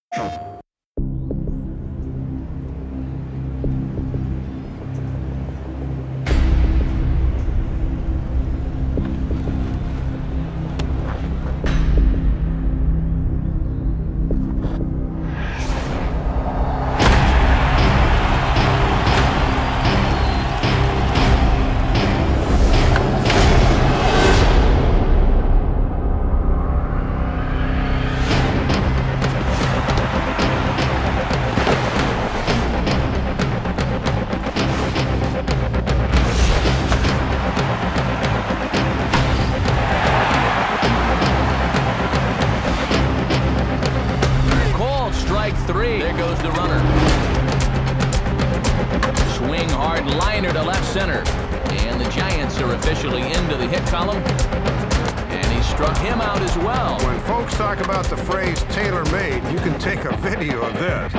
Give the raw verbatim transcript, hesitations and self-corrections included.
Three. There goes the runner. Swing hard liner to left center. And the Giants are officially into the hit column. And he struck him out as well. When folks talk about the phrase tailor-made, you can take a video of this.